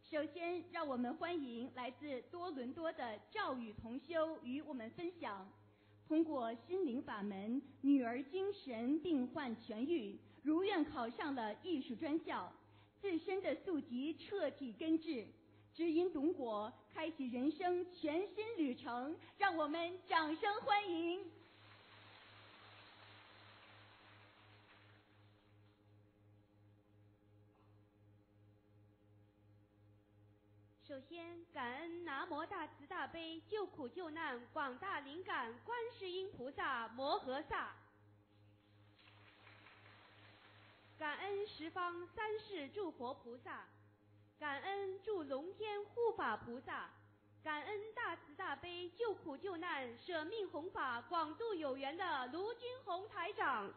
首先，让我们欢迎来自多伦多的赵宇同修与我们分享，通过心灵法门，女儿精神病患痊愈，如愿考上了艺术专校，自身的宿疾彻底根治，知因懂果，开启人生全新旅程。让我们掌声欢迎。 首先，感恩南无大慈大悲救苦救难广大灵感观世音菩萨摩诃萨，感恩十方三世诸佛菩萨，感恩诸龙天护法菩萨，感恩大慈大悲救苦救难舍命弘法广度有缘的卢军宏台长，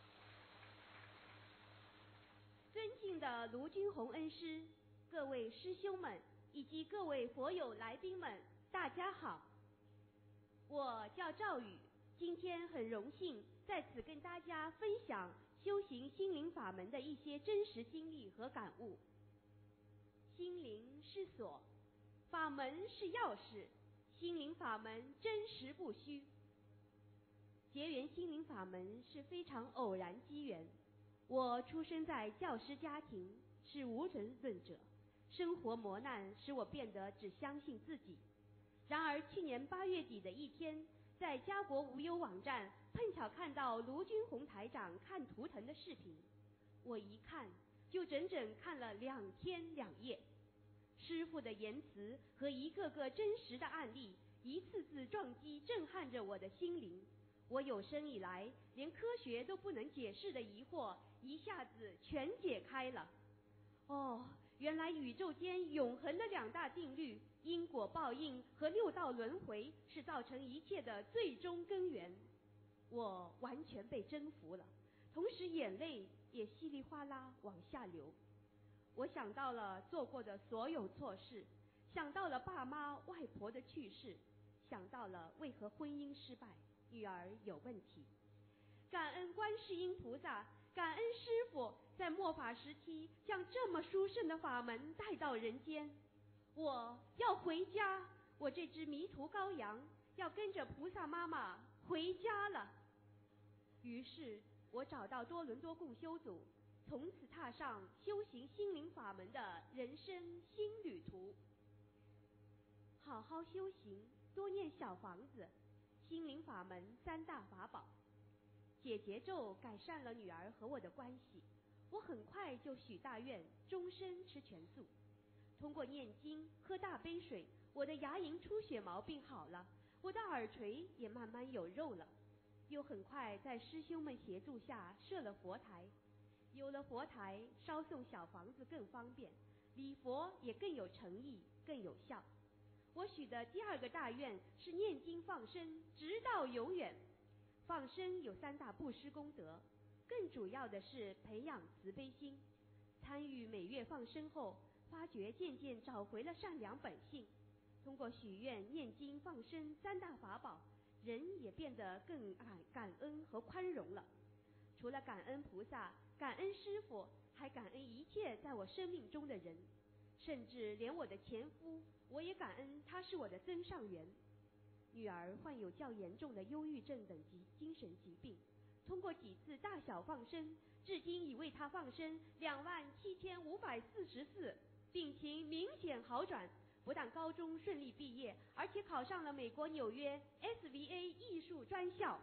尊敬的卢军宏恩师，各位师兄们以及各位佛友来宾们，大家好，我叫赵宇，今天很荣幸在此跟大家分享修行心灵法门的一些真实经历和感悟。心灵是锁，法门是钥匙，心灵法门真实不虚。结缘心灵法门是非常偶然机缘，我出生在教师家庭，是无神论者，生活磨难使我变得只相信自己。然而去年8月底的一天，在家国无忧网站碰巧看到卢军宏台长看图腾的视频，我一看就整整看了2天2夜。师父的言辞和一个个真实的案例，一次次撞击震撼着我的心灵。我有生以来连科学都不能解释的疑惑，一下子全解开了。原来宇宙间永恒的2大定律，因果报应和6道轮回，是造成一切的最终根源。我完全被征服了，同时眼泪也稀里哗啦往下流。我想到了做过的所有错事，想到了爸妈外婆的去世，想到了为何婚姻失败，女儿有问题。感恩观世音菩萨，感恩师父在末法时期将这么殊胜的法门带到人间。我要回家，我这只迷途羔羊要跟着菩萨妈妈回家了。于是我找到多伦多共修组，从此踏上修行心灵法门的人生新旅途。好好修行，多念小房子，心灵法门3大法宝。解结咒改善了女儿和我的关系，我很快就许大愿，终身吃全素。通过念经喝大杯水，我的牙龈出血毛病好了，我的耳垂也慢慢有肉了。又很快在师兄们协助下设了佛台，有了佛台，烧送小房子更方便，礼佛也更有诚意，更有效。我许的第2个大愿是念经放生，直到永远。放生有3大布施功德，更主要的是培养慈悲心。参与每月放生后，发觉渐渐找回了善良本性。通过许愿、念经、放生3大法宝，人也变得更感恩和宽容了。除了感恩菩萨、感恩师父，还感恩一切在我生命中的人，甚至连我的前夫，我也感恩他是我的增上缘。女儿患有较严重的忧郁症等精神疾病，通过几次大小放生，至今已为她放生27540次，病情明显好转，不但高中顺利毕业，而且考上了美国纽约 SVA 艺术专校。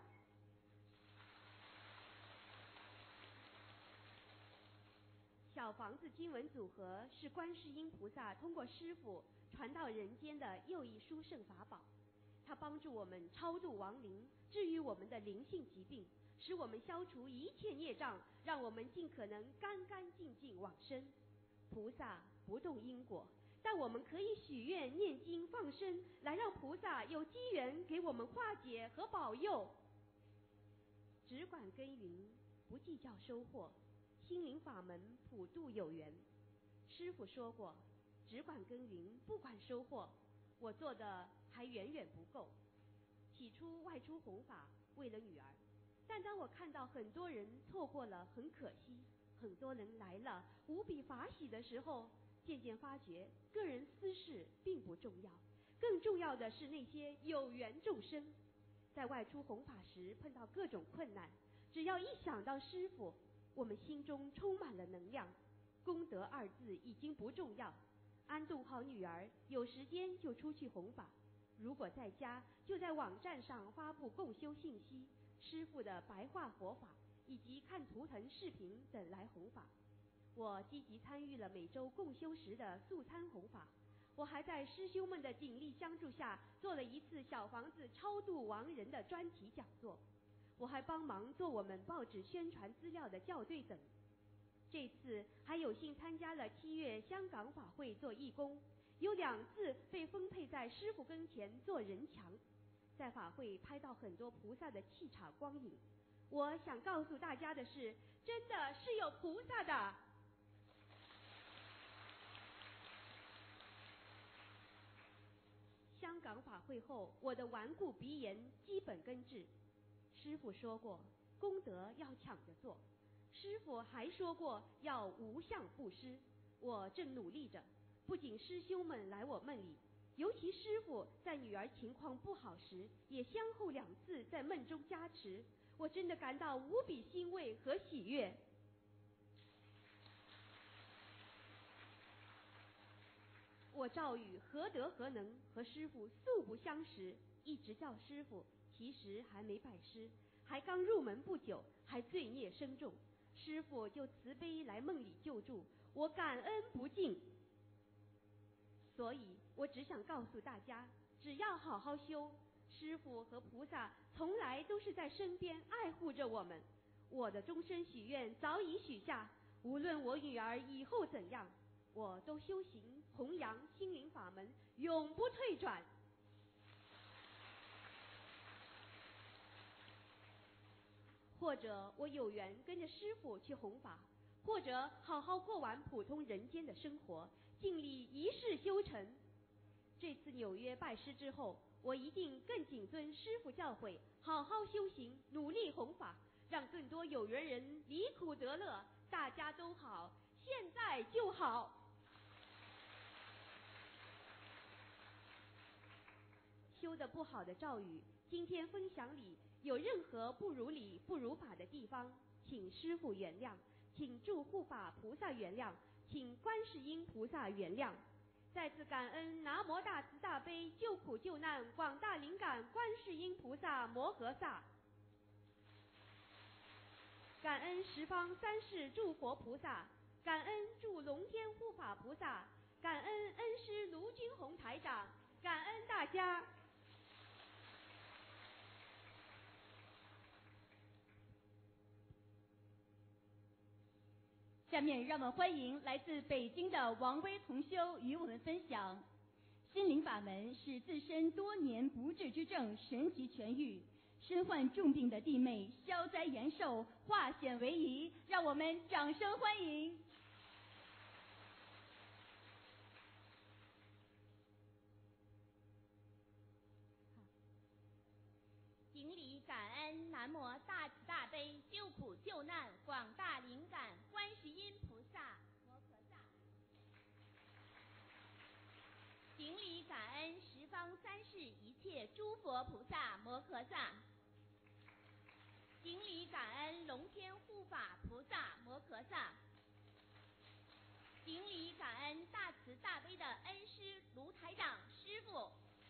小房子经文组合是观世音菩萨通过师父传到人间的又一殊胜法宝，它帮助我们超度亡灵，治愈我们的灵性疾病，使我们消除一切孽障，让我们尽可能干干净净往生。菩萨不动因果，但我们可以许愿、念经、放生，来让菩萨有机缘给我们化解和保佑。只管耕耘，不计较收获，心灵法门普度有缘。师父说过，只管耕耘，不管收获。我做的还远远不够。起初外出弘法为了女儿，但当我看到很多人错过了，很可惜，很多人来了无比法喜的时候， 渐渐发觉，个人私事并不重要，更重要的是那些有缘众生。在外出弘法时碰到各种困难，只要一想到师父，我们心中充满了能量。功德二字已经不重要，安顿好女儿，有时间就出去弘法。如果在家，就在网站上发布共修信息、师父的白话佛法，以及看图腾视频等来弘法。我积极参与了每周共修时的素餐弘法。我还在师兄们的鼎力相助下，做了一次小房子超度亡人的专题讲座。我还帮忙做我们报纸宣传资料的校对等。这次还有幸参加了7月香港法会做义工，有2次被分配在师父跟前做人墙，在法会拍到很多菩萨的气场光影。我想告诉大家的是，真的是有菩萨的。香港法会后，我的顽固鼻炎基本根治。师父说过，功德要抢着做。师父还说过要无相布施，我正努力着。不仅师兄们来我梦里，尤其师父在女儿情况不好时，也先后2次在梦中加持，我真的感到无比欣慰和喜悦。我赵宇何德何能和师父素不相识，一直叫师父，其实还没拜师，还刚入门不久，还罪孽深重。师父就慈悲来梦里救助，我感恩不尽。所以我只想告诉大家，只要好好修，师父和菩萨从来都是在身边爱护着我们。我的终身许愿早已许下，无论我女儿以后怎样，我都修行弘扬心灵法门，永不退转。或者我有缘跟着师父去弘法，或者好好过完普通人间的生活，尽力一世修成。这次纽约拜师之后，我一定更谨遵师父教诲，好好修行，努力弘法，让更多有缘人离苦得乐，大家都好，现在就好。修得不好的赵宇，今天分享里有任何不如理不如法的地方，请师父原谅，请诸护法菩萨原谅，请观世音菩萨原谅。再次感恩南无大慈大悲救苦救难广大灵感观世音菩萨摩诃萨，感恩十方三世诸佛菩萨，感恩诸龙天护法菩萨，感恩恩师卢军宏台长，感恩大家。 下面让我们欢迎来自北京的王威同修与我们分享，心灵法门使自身多年不治之症神奇痊愈，身患重病的弟妹消灾延寿，化险为夷，让我们掌声欢迎。 顶礼感恩南无大慈大悲救苦救难广大灵感观世音菩萨摩诃萨，顶礼感恩十方三世一切诸佛菩萨摩诃萨，顶礼感恩龙天护法菩萨摩诃萨，顶礼感恩大慈大悲的恩师卢台长师父。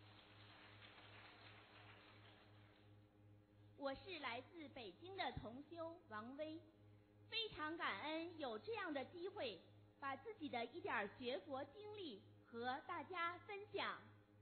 我是来自北京的同修王威，非常感恩有这样的机会，把自己的一点学佛经历和大家分享。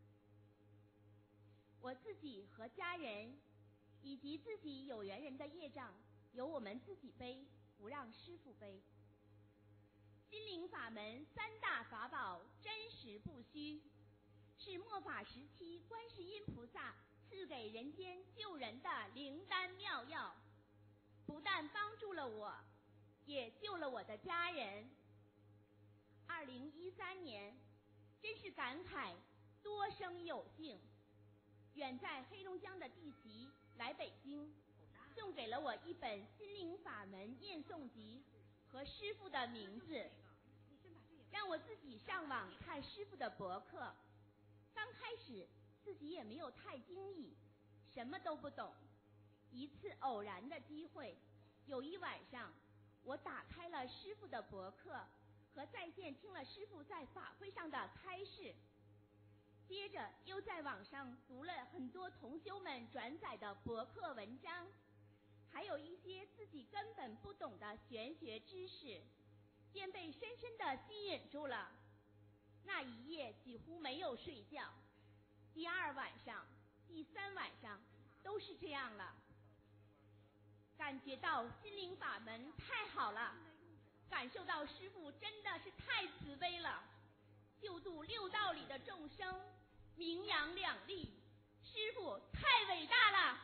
我自己和家人以及自己有缘人的业障，由我们自己背，不让师父背。心灵法门3大法宝真实不虚，是末法时期观世音菩萨赐给人间救人的灵丹妙药，不但帮助了我，也救了我的家人。2013年，真是感慨多生有幸，远在黑龙江的弟媳来北京，送给了我一本心灵法门念诵集和师父的名字， 让我自己上网看师傅的博客。刚开始自己也没有太精益，什么都不懂。一次偶然的机会，有一晚上我打开了师傅的博客，和在线听了师傅在法会上的开示，接着又在网上读了很多同修们转载的博客文章，还有一些自己根本不懂的玄学知识，便被深深地吸引住了。那一夜几乎没有睡觉，第二晚上、第三晚上都是这样了。感觉到心灵法门太好了，感受到师父真的是太慈悲了，救度六道里的众生，名扬两利，师父太伟大了。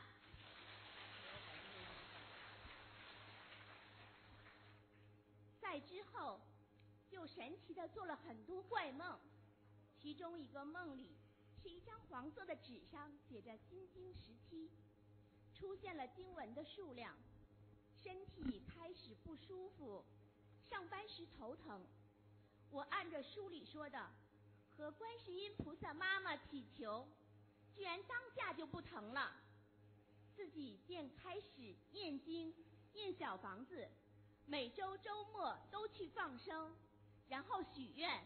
在之后就神奇的做了很多怪梦，其中一个梦里是一张黄色的纸上写着心经17，出现了经文的数量，身体开始不舒服，上班时头疼。我按着书里说的和观世音菩萨妈妈祈求，居然当下就不疼了。自己便开始念经念小房子，每周周末都去放生，然后许愿。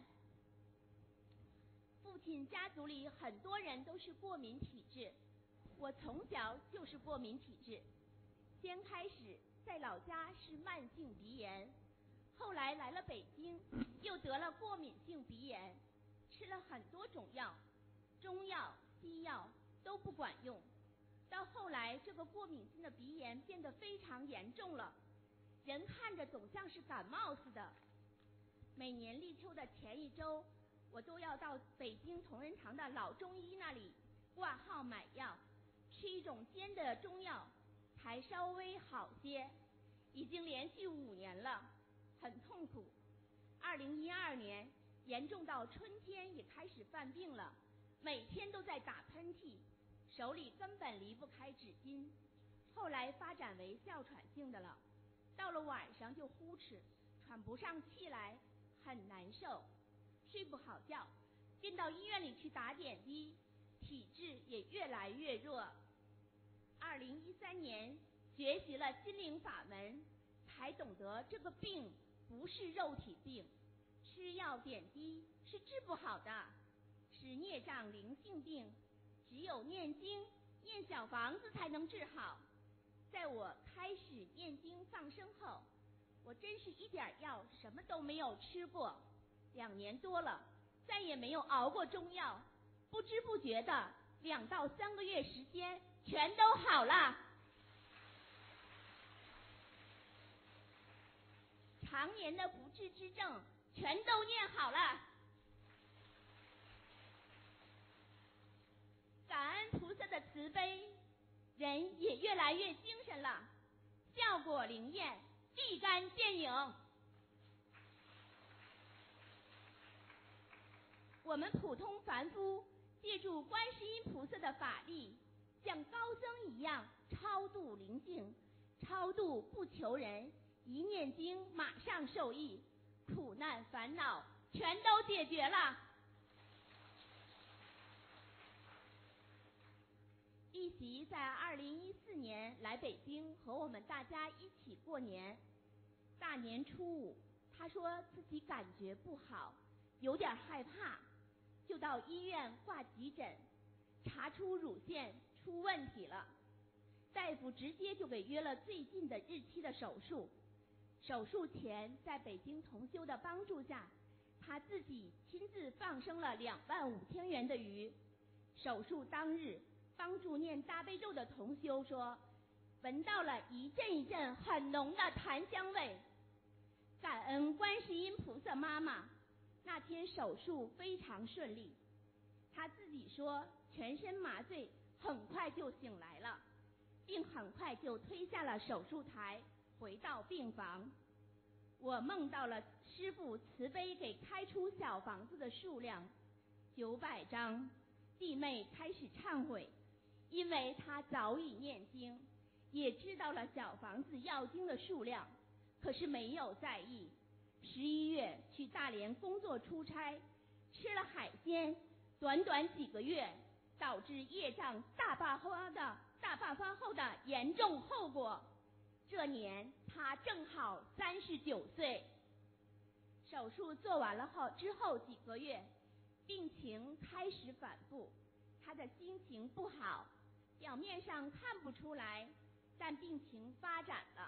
父亲家族里很多人都是过敏体质，我从小就是过敏体质。先开始在老家是慢性鼻炎，后来来了北京又得了过敏性鼻炎，吃了很多种药，中药西药都不管用。到后来这个过敏性的鼻炎变得非常严重了，人看着总像是感冒似的。每年立秋的前一周，我都要到北京同仁堂的老中医那里挂号买药，吃一种煎的中药才稍微好些，已经连续5年了，很痛苦。2012年严重到春天也开始犯病了，每天都在打喷嚏，手里根本离不开纸巾，后来发展为哮喘性的了，到了晚上就呼哧，喘不上气来，很难受，睡不好觉，便到医院里去打点滴，体质也越来越弱。2013年学习了心灵法门，才懂得这个病不是肉体病，吃药点滴是治不好的，是孽障灵性病，只有念经念小房子才能治好。在我开始念经放生后，我真是一点药什么都没有吃过，2年多了，再也没有熬过中药，不知不觉的2到3个月时间全都好了。常年的不治之症全都念好了。感恩菩萨的慈悲，人也越来越精神了，效果灵验，立竿见影。我们普通凡夫借助观世音菩萨的法力，像高僧一样超度灵性，超度不求人，一念经马上受益，苦难烦恼全都解决了。一席在2014年来北京和我们大家一起过年，大年初5，他说自己感觉不好，有点害怕，就到医院挂急诊，查出乳腺出问题了，大夫直接就给约了最近的日期的手术。手术前在北京同修的帮助下，他自己亲自放生了25000元的鱼。手术当日，帮助念大悲咒的同修说，闻到了一阵一阵很浓的檀香味。感恩观世音菩萨妈妈，那天手术非常顺利。他自己说全身麻醉，很快就醒来了，并很快就推下了手术台，回到病房。我梦到了师父慈悲给开出小房子的数量900张，弟妹开始忏悔，因为她早已念经，也知道了小房子要经的数量，可是没有在意， 11月去大连工作出差，吃了海鲜，短短几个月，导致业障大爆发后的严重后果。这年他正好39岁。手术做完了之后几个月，病情开始反复，他的心情不好，表面上看不出来，但病情发展了。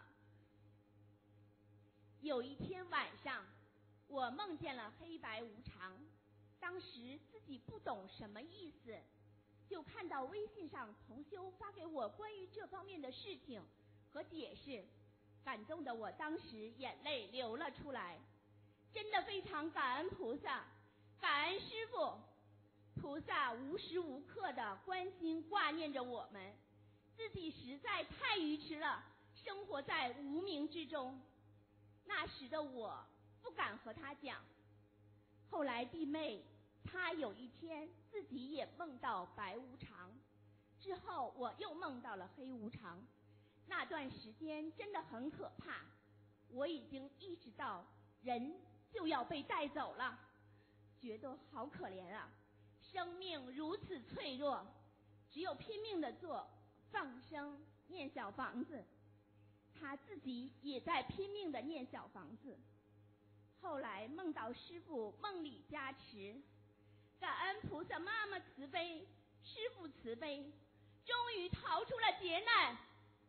有一天晚上，我梦见了黑白无常，当时自己不懂什么意思，就看到微信上同修发给我关于这方面的事情和解释，感动的我当时眼泪流了出来。真的非常感恩菩萨，感恩师父，菩萨无时无刻的关心挂念着我们，自己实在太愚痴了，生活在无明之中。那时的我不敢和他讲，后来弟妹她有一天自己也梦到白无常，之后我又梦到了黑无常，那段时间真的很可怕，我已经意识到人就要被带走了，觉得好可怜啊，生命如此脆弱，只有拼命的做放生念小房子，他自己也在拼命的念小房子。后来梦到师父梦里加持，感恩菩萨妈妈慈悲，师父慈悲，终于逃出了劫难。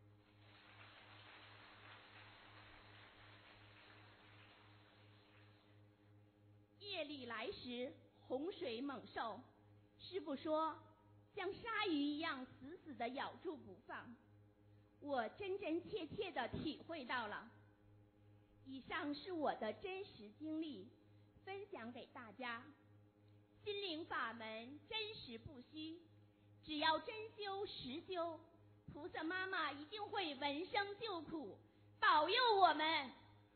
夜里来时洪水猛兽，师父说像鲨鱼一样死死地咬住不放，我真真切切地体会到了。以上是我的真实经历，分享给大家。心灵法门真实不虚，只要真修实修，菩萨妈妈一定会闻声救苦，保佑我们。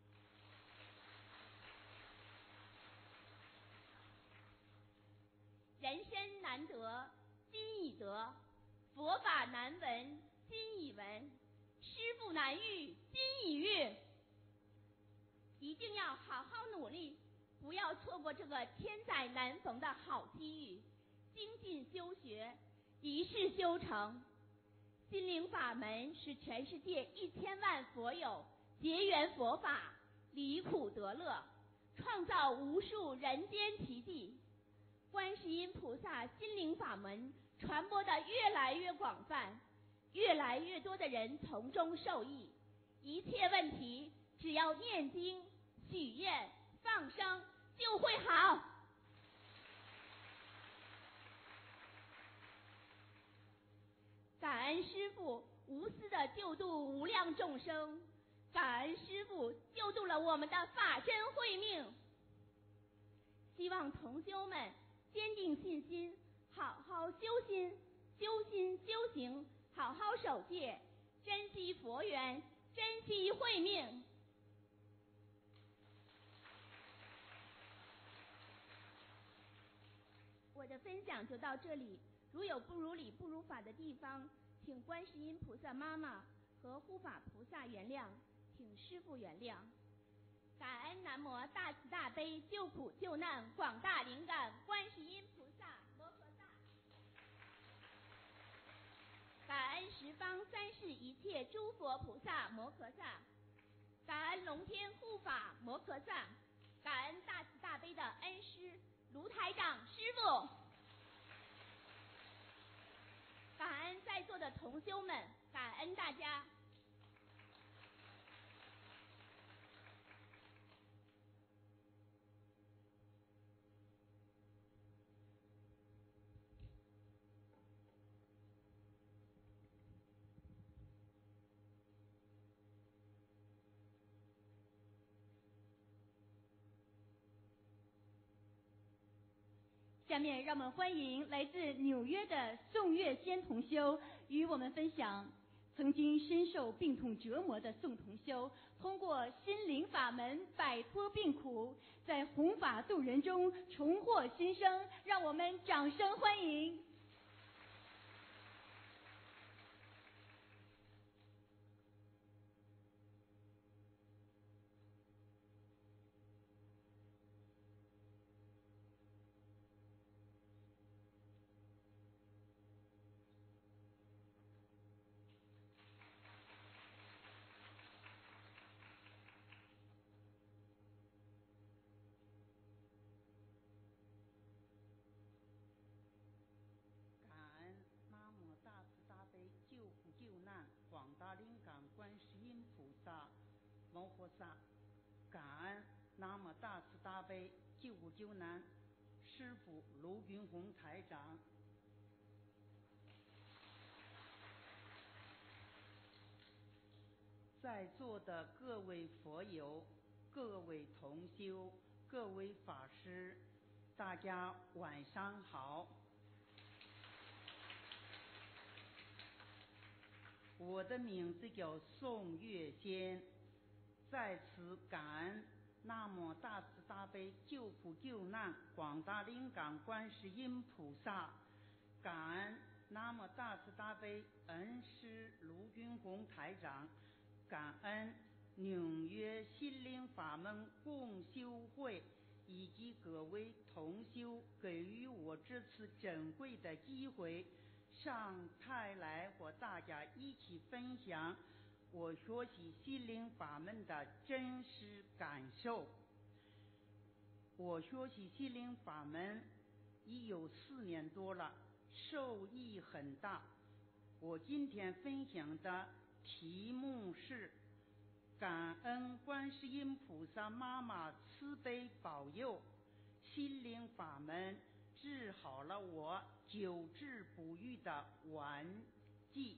人生难得今已得，佛法难闻今已闻，师父难遇今已遇。一定要好好努力，不要错过这个千载难逢的好机遇，精进修学，一世修成。心灵法门使全世界1000万佛友结缘佛法，离苦得乐，创造无数人间奇迹。观世音菩萨心灵法门传播的越来越广泛，越来越多的人从中受益，一切问题只要念经许愿放生就会好。感恩师父无私的救度无量众生，感恩师父救度了我们的法身慧命。希望同修们坚定信心，好好修心，修心修行，好好守戒，珍惜佛缘，珍惜慧命。我的分享就到这里，如有不如理不如法的地方，请观世音菩萨妈妈和护法菩萨原谅，请师父原谅。感恩南无大慈大悲救苦救难广大灵感观世音菩萨摩诃萨，感恩十方三世一切诸佛菩萨摩诃萨，感恩龙天护法摩诃萨，感恩大慈大悲的恩师卢台长师父，感恩在座的同修们，感恩大家。 下面让我们欢迎来自纽约的宋月仙同修与我们分享，曾经深受病痛折磨的宋同修，通过心灵法门摆脱病苦，在弘法度人中重获新生，让我们掌声欢迎。 摩诃萨，感恩南无大慈大悲救苦救难师父卢军宏台长，在座的各位佛友、各位同修、各位法师，大家晚上好。我的名字叫宋月仙，在此感恩南无大慈大悲救苦救难广大灵感观世音菩萨，感恩南无大慈大悲恩师卢军宏台长，感恩纽约心灵法门共修会以及各位同修给予我这次珍贵的机会，上台来和大家一起分享我学习心灵法门的真实感受。我学习心灵法门已有4年多了，受益很大。我今天分享的题目是感恩观世音菩萨妈妈慈悲保佑，心灵法门治好了我久治不愈的顽疾。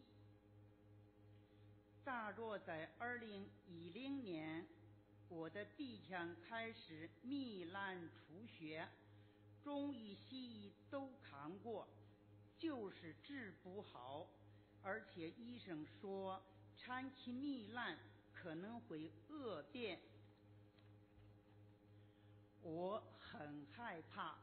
大若在2010年，我的鼻腔开始糜烂出血，中医西医都看过，就是治不好，而且医生说长期糜烂可能会恶变。我很害怕，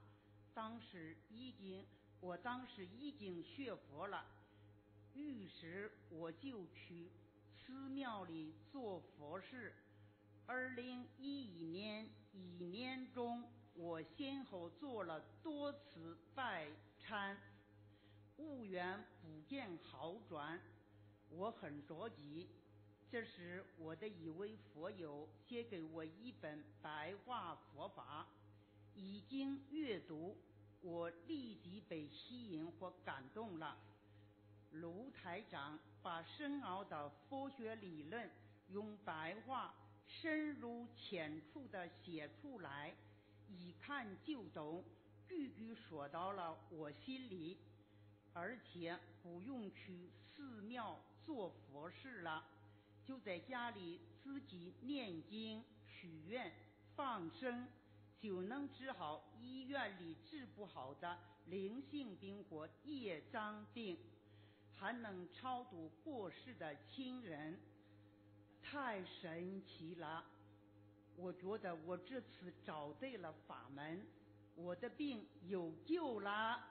我当时已经学佛了，于是我就去寺庙里做佛事。2011年1年中，我先后做了多次拜忏，无缘不见好转，我很着急。这时我的一位佛友写给我一本白话佛法，已经阅读，我立即被吸引或感动了。卢台长把深奥的佛学理论用白话深入浅出地写出来，一看就懂，句句说到了我心里，而且不用去寺庙做佛事了，就在家里自己念经许愿放生，就能治好医院里治不好的灵性病或业障病，还能超度过世的亲人，太神奇了。我觉得我这次找对了法门，我的病有救了。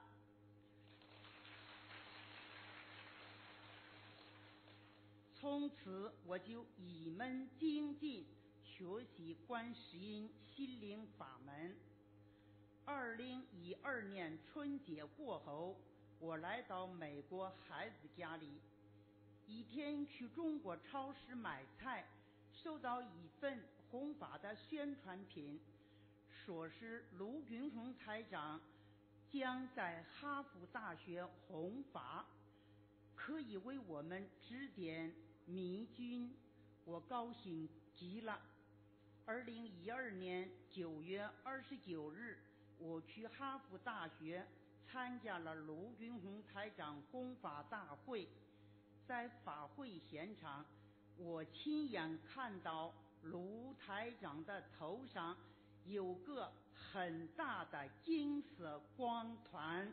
从此我就一门精进学习观世音心灵法门。2012年春节过后，我来到美国孩子家里，一天去中国超市买菜，收到一份弘法的宣传品，说是卢军宏台长将在哈佛大学弘法，可以为我们指点迷津，我高兴极了。2012年9月29日，我去哈佛大学参加了卢军宏台长弘法大会。在法会现场，我亲眼看到卢台长的头上有个很大的金色光团，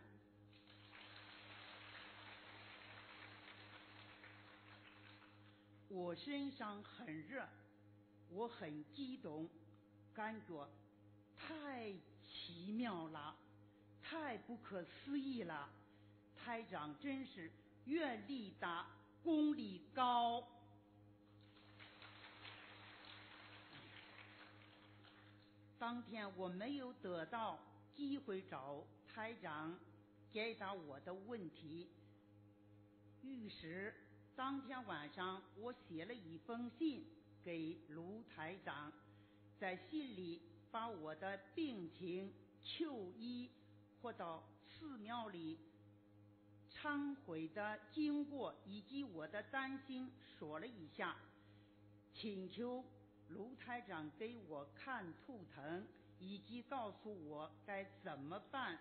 我身上很热，我很激动，感觉太奇妙了，太不可思议了。台长真是愿力大，功力高。当天我没有得到机会找台长解答我的问题，于是当天晚上我写了一封信给卢台长，在信里把我的病情、求医或到寺庙里忏悔的经过以及我的担心说了一下，请求卢台长给我看图腾，以及告诉我该怎么办。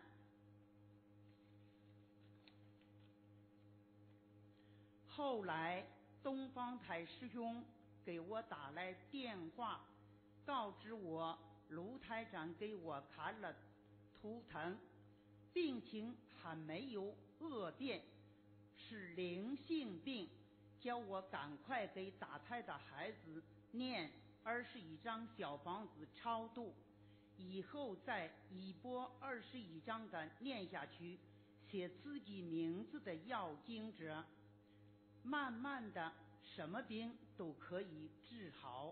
后来东方台师兄给我打来电话，告知我卢台长给我看了图腾，病情还没有恶变，是灵性病，叫我赶快给打胎的孩子念21张小房子超度，以后再一波21张的念下去，写自己名字的要经者，慢慢的什么病都可以治好，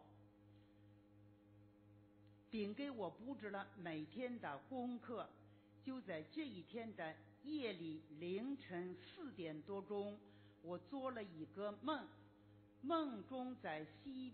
并给我布置了每天的功课。就在这一天的夜里凌晨4点多钟，我做了一个梦，梦中在西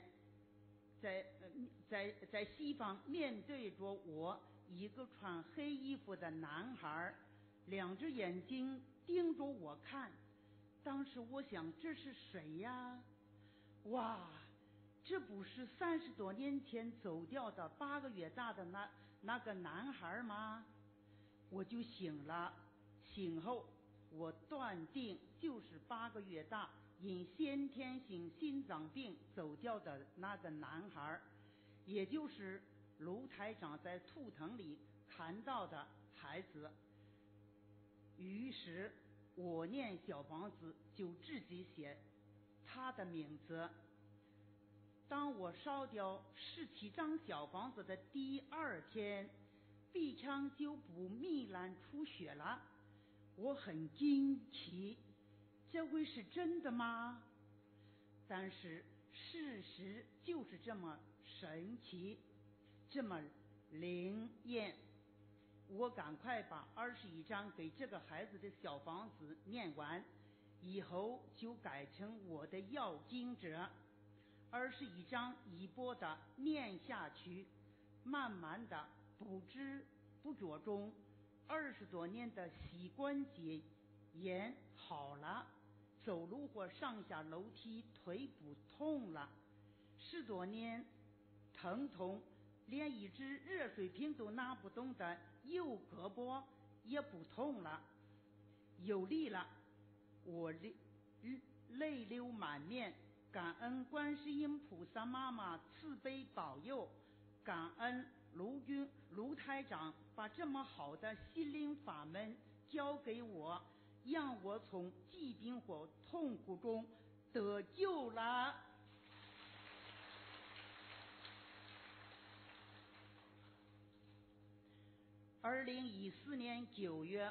方面对着我一个穿黑衣服的男孩，2只眼睛盯着我看。当时我想，这是谁呀？哇，这不是30多年前走掉的8个月大的那个男孩吗？我就醒了，醒后我断定就是8个月大因先天性心脏病走掉的那个男孩，也就是卢台长在图腾里看到的孩子。于是我念小房子就自己写他的名字。当我烧掉17张小房子的第2天，鼻腔就不糜烂出血了。我很惊奇，这会是真的吗？但是事实就是这么神奇，这么灵验。我赶快把21张给这个孩子的小房子念完，以后就改成我的要经者，21张一波的念下去，慢慢的不知不觉中，20多年的膝关节炎好了，走路或上下楼梯腿不痛了，10多年疼痛连一只热水瓶都拿不动的右胳膊也不痛了，有力了。我泪流满面，感恩观世音菩萨妈妈慈悲保佑，感恩卢台长把这么好的心灵法门交给我，让我从疾病或痛苦中得救了。2014年9月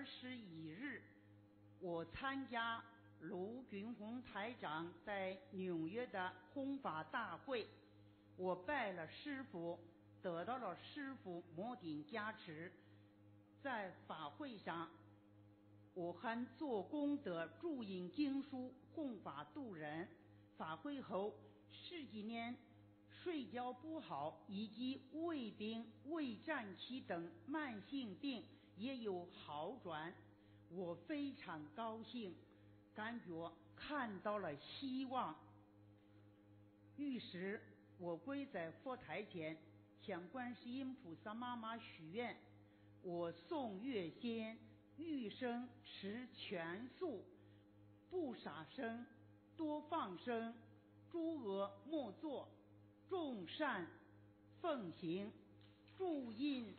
21日，我参加卢军宏台长在纽约的弘法大会，我拜了师父，得到了师父摩顶加持。在法会上，我还做功德注印经书弘法度人。法会后10几年睡觉不好以及胃病、胃胀气等慢性病也有好转，我非常高兴，感觉看到了希望。于是我跪在佛台前，向观世音菩萨妈妈许愿，我诵月仙，余生持全素，不杀生，多放生，诸恶莫作，众善奉行，注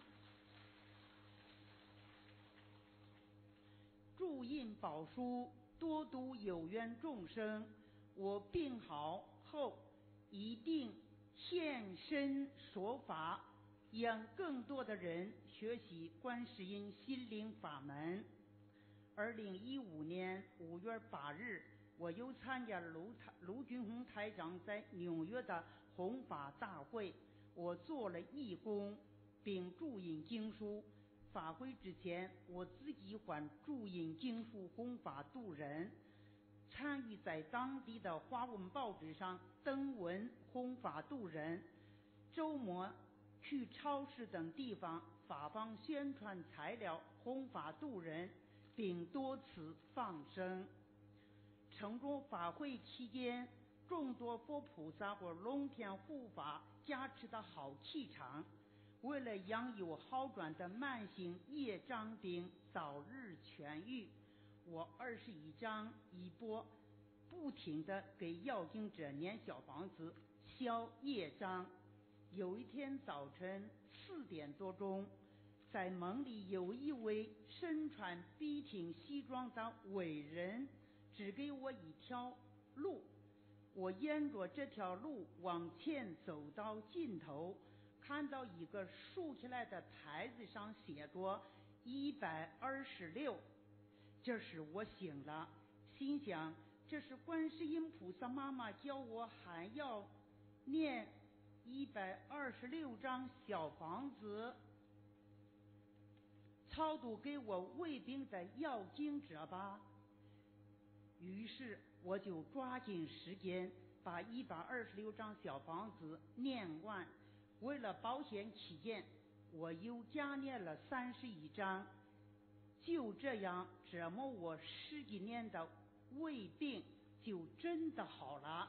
印宝书，多度有缘众生。我病好后一定现身说法，让更多的人学习观世音心灵法门。2015年5月8日，我又参加卢军宏台长在纽约的弘法大会，我做了义工并注印经书。法会之前，我自己还注印经书弘法度人，参与在当地的华文报纸上登文弘法度人，周末去超市等地方发放宣传材料弘法度人，并多次放生。乘着法会期间， 众多佛菩萨或龙天护法加持的好气场。为了养有好转的慢性业障病早日痊愈，我21章一波不停地给要经者念小房子消业障。有一天早晨4点多钟，在梦里有一位身穿笔挺西装的伟人指给我一条路，我沿着这条路往前走到尽头，看到一个竖起来的牌子上写着126。这时我醒了，心想这是观世音菩萨妈妈叫我还要念126张小房子超度给我胃病的要经者吧。于是我就抓紧时间把126张小房子念完，为了保险起见，我又加念了31张。就这样折磨我10几年的胃病就真的好了。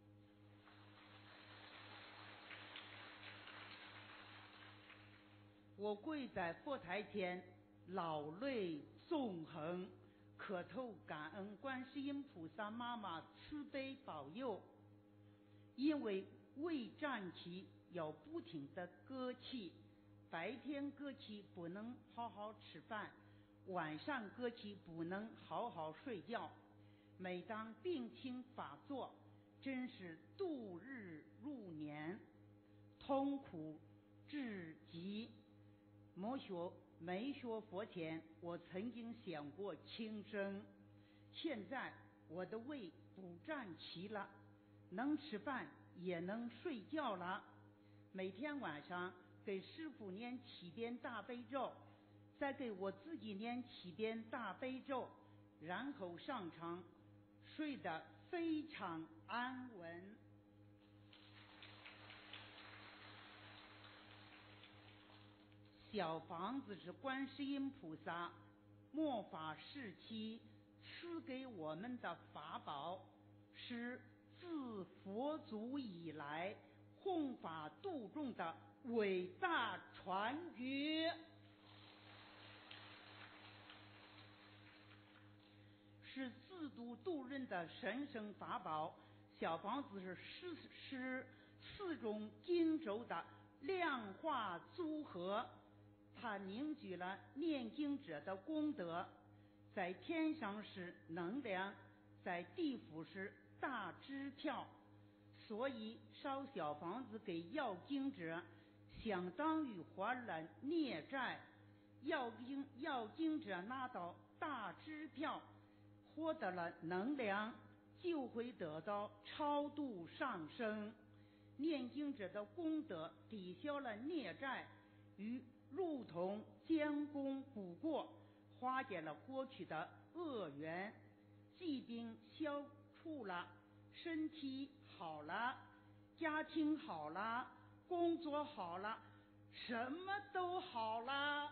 我跪在佛台前，老泪纵横，磕头感恩观世音菩萨妈妈慈悲保佑。因为胃胀气要不停地割气，白天割气不能好好吃饭，晚上割气不能好好睡觉。每当病情发作，真是度日如年，痛苦至极。没学佛前，我曾经想过轻生，现在我的胃不胀气了，能吃饭也能睡觉了。每天晚上给师父念7遍大悲咒，再给我自己念7遍大悲咒，然后上床睡得非常安稳。小房子是观世音菩萨末法时期赐给我们的法宝，是自佛祖以来弘法度众的伟大传觉，是自度度人的神圣法宝。小房子是4种经咒的量化组合，它凝聚了念经者的功德，在天上是能量，在地府是大支票。所以烧小房子给要经者，相当于还了孽债。要经者拿到大支票，获得了能量，就会得到超度上升。念经者的功德抵消了孽债，与如同将功补过，化解了过去的恶缘，疾病消除了，身体好了，家庭好了，工作好了，什么都好了。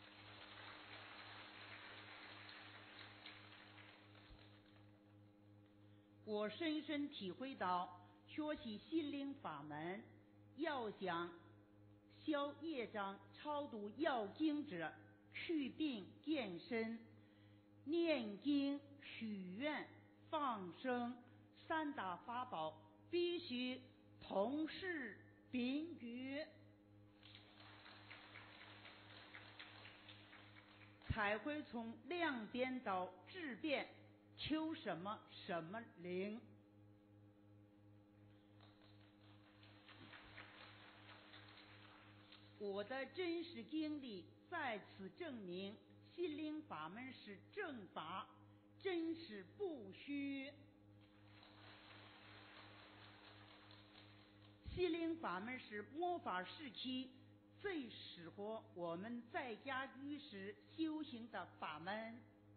我深深体会到，学习心灵法门，要想消业障、超度要经者、祛病健身，念经、许愿、放生3大法宝必须同时并举，才会从量变到质变，求什么什么灵。我的真实经历再次证明，心灵法门是正法，真实不虚。心灵法门是末法时期最适合我们在家居士修行的法门。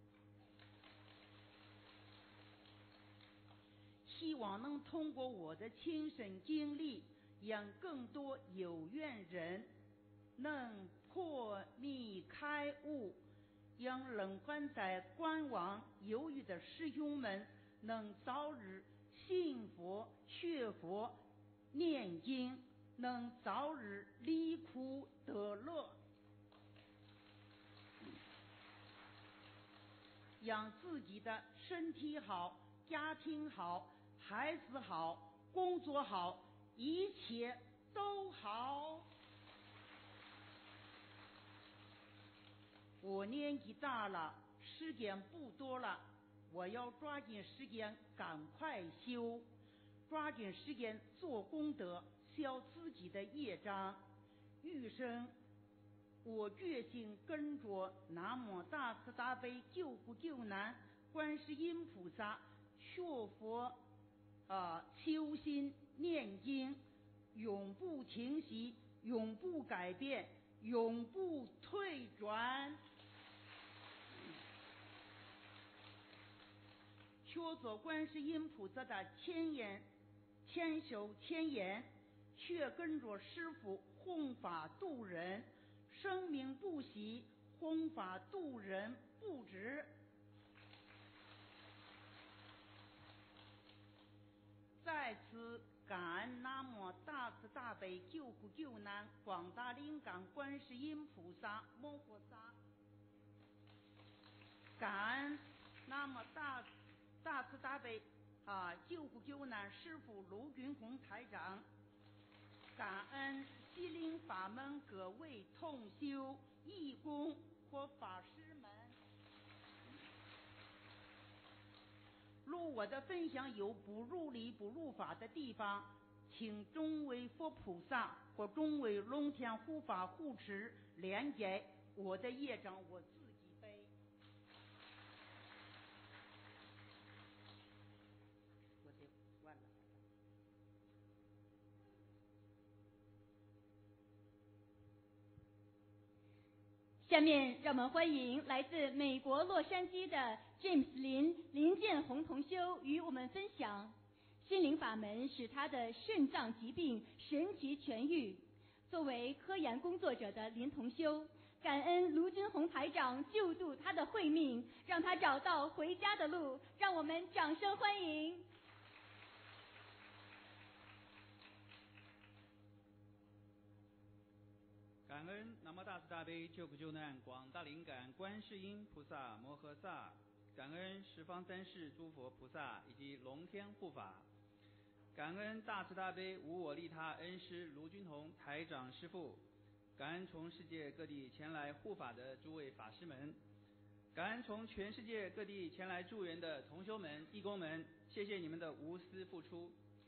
希望能通过我的亲身经历，让更多有缘人能破迷开悟，让仍还在观望犹豫的师兄们能早日信佛、学佛、念经，能早日离苦得乐，让自己的身体好、家庭好、孩子好、工作好，一切都好。我年纪大了，时间不多了，我要抓紧时间赶快修，抓紧时间做功德，消自己的业障。余生我决心跟着南无大慈大悲救苦救难观世音菩萨学佛修心念经，永不停息，永不改变，永不退转。学做观世音菩萨的千手千眼，学跟着师父弘法度人，生命不息，弘法度人不止。在此感恩南无大慈大悲救苦救难广大灵感观世音菩萨摩诃萨，感恩南无大慈大悲救苦救难师父卢军宏台长，感恩心灵法门各位同修义工和法师们。如我的分享有不入理不入法的地方，请众位佛菩萨或众位龙天护法护持谅解，我的业障我自己背。我得完了。 下面让我们欢迎来自美国洛杉矶的 James 林建宏同修与我们分享心灵法门使他的肾脏疾病神奇痊愈。作为科研工作者的林同修，感恩卢军宏台长救度他的慧命，让他找到回家的路，让我们掌声欢迎。 感恩南无大慈大悲救苦救难广大灵感观世音菩萨摩诃萨，感恩十方三世诸佛菩萨以及龙天护法，感恩大慈大悲无我利他恩师卢军宏台长师父，感恩从世界各地前来护法的诸位法师们，感恩从全世界各地前来助缘的同修们义工们，谢谢你们的无私付出。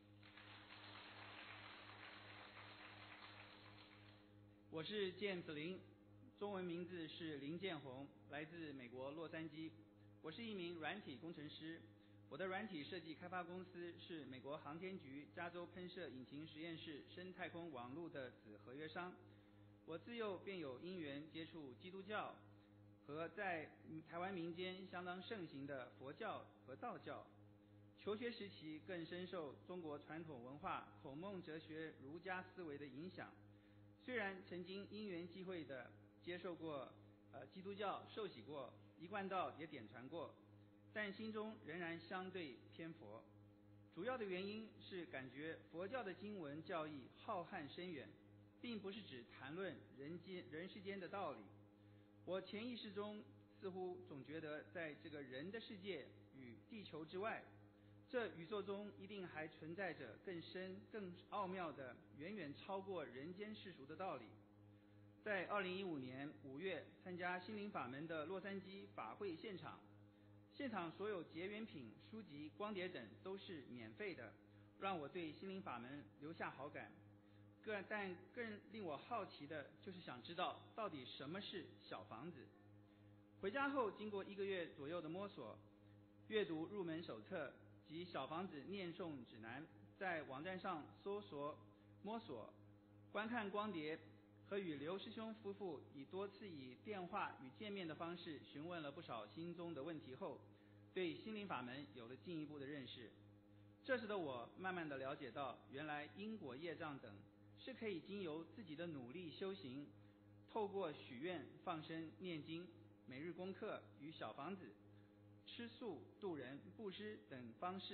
我是James林，中文名字是林建宏，来自美国洛杉矶。我是一名软体工程师，我的软体设计开发公司是美国航天局加州喷射引擎实验室深太空网络的子合约商。我自幼便有因缘接触基督教和在台湾民间相当盛行的佛教和道教。求学时期更深受中国传统文化、孔孟哲学、儒家思维的影响。虽然曾经因缘际会的接受过基督教受洗过，一贯道也点传过，但心中仍然相对偏佛。主要的原因是感觉佛教的经文教义浩瀚深远，并不是只谈论人世间的道理。我潜意识中似乎总觉得在这个人的世界与地球之外，这宇宙中一定还存在着更深更奥妙的远远超过人间世俗的道理。在2015年5月参加心灵法门的洛杉矶法会现场所有结缘品、书籍、光碟等都是免费的，让我对心灵法门留下好感。但更令我好奇的就是想知道到底什么是小房子。回家后经过1个月左右的摸索，阅读入门手册及小房子念诵指南，在网站上搜索摸索，观看光碟，和与刘师兄夫妇多次以电话与见面的方式询问了不少心中的问题后，对心灵法门有了进一步的认识。这时的我慢慢地了解到，原来因果业障等是可以经由自己的努力修行，透过许愿、放生、念经、每日功课与小房子、吃素、度人、布施等方式，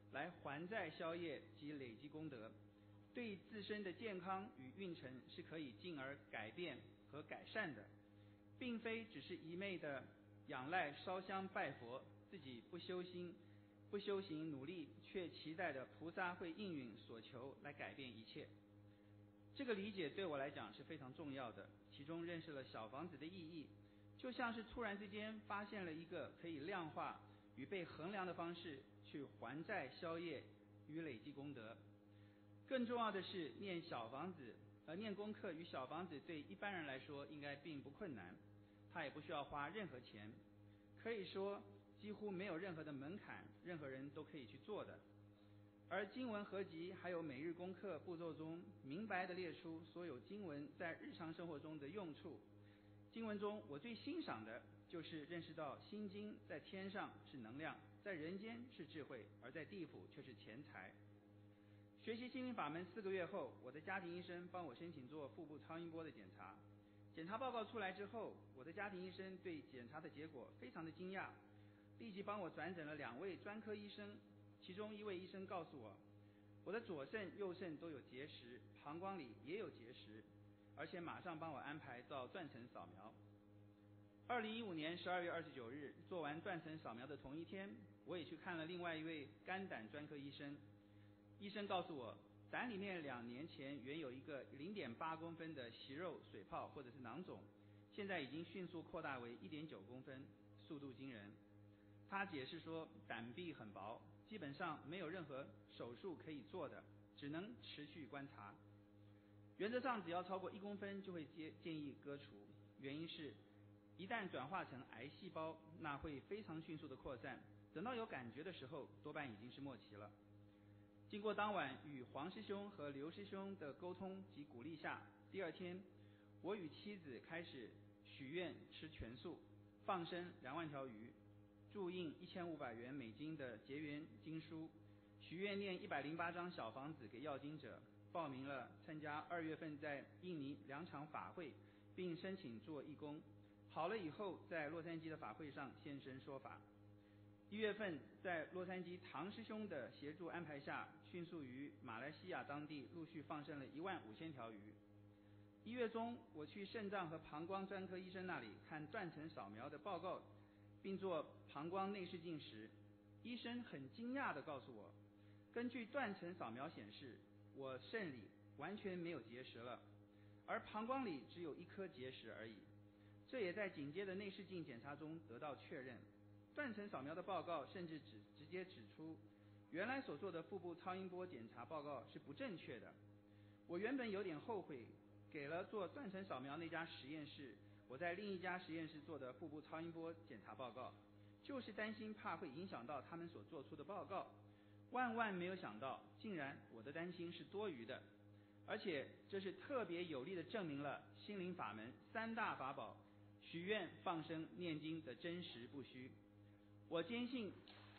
来还债消业及累积功德，对自身的健康与运程是可以进而改变和改善的，并非只是一昧的仰赖烧香拜佛，自己不修行努力，却期待着菩萨会应允所求来改变一切。这个理解对我来讲是非常重要的，其中认识了小房子的意义，就像是突然之间发现了一个可以量化与被衡量的方式去还债消业与累积功德。更重要的是，念功课与小房子对一般人来说应该并不困难，他也不需要花任何钱，可以说几乎没有任何的门槛，任何人都可以去做的。而经文合集还有每日功课步骤中明白地列出所有经文在日常生活中的用处。经文中我最欣赏的就是认识到心经在天上是能量，在人间是智慧，而在地府却是钱财。学习心灵法门4个月后，我的家庭医生帮我申请做腹部超音波的检查。检查报告出来之后，我的家庭医生对检查的结果非常的惊讶，立即帮我转诊了2位专科医生。其中一位医生告诉我，我的左肾右肾都有结石，膀胱里也有结石，而且马上帮我安排到断层扫描。2015年12月29日做完断层扫描的同一天，我也去看了另外一位肝胆专科医生。医生告诉我，胆里面2年前原有一个0.8公分的息肉水泡或者是囊肿，现在已经迅速扩大为1.9公分，速度惊人。他解释说，胆壁很薄，基本上没有任何手术可以做的，只能持续观察。原则上只要超过1公分就会建议割除，原因是一旦转化成癌细胞，那会非常迅速的扩散，等到有感觉的时候多半已经是末期了。经过当晚与黄师兄和刘师兄的沟通及鼓励下，第2天我与妻子开始许愿吃全素，放生2万条鱼，注印1500元美金的结缘经书，许愿念108张小房子给要经者，报名了参加2月份在印尼2场法会，并申请做义工。好了以后，在洛杉矶的法会上现身说法。1月份在洛杉矶唐师兄的协助安排下，迅速于马来西亚当地陆续放生了15000条鱼。1月中，我去肾脏和膀胱专科医生那里看断层扫描的报告，并做膀胱内视镜时，医生很惊讶地告诉我，根据断层扫描显示，我肾里完全没有结石了，而膀胱里只有1颗结石而已。这也在紧接的内视镜检查中得到确认。断层扫描的报告甚至直接指出，原来所做的腹部超音波检查报告是不正确的。我原本有点后悔，给了做断层扫描那家实验室我在另一家实验室做的腹部超音波检查报告，就是担心怕会影响到他们所做出的报告。万没有想到，竟然我的担心是多余的，而且这是特别有力地证明了心灵法门3大法宝许愿、放生、念经的真实不虚。我坚信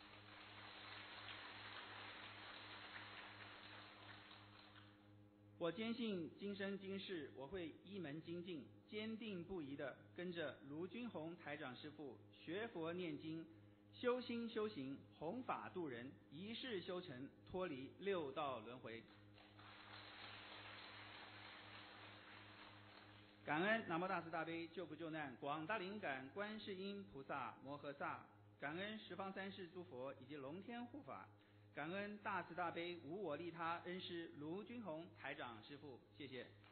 今生今世我会一门精进，坚定不移地跟着卢军宏台长师父学佛念经，修心修行，弘法度人，一世修成，脱离6道轮回。感恩南无大慈大悲救苦救难广大灵感观世音菩萨摩诃萨，感恩十方三世诸佛以及龙天护法，感恩大慈大悲无我利他恩师卢军宏台长师父，谢谢。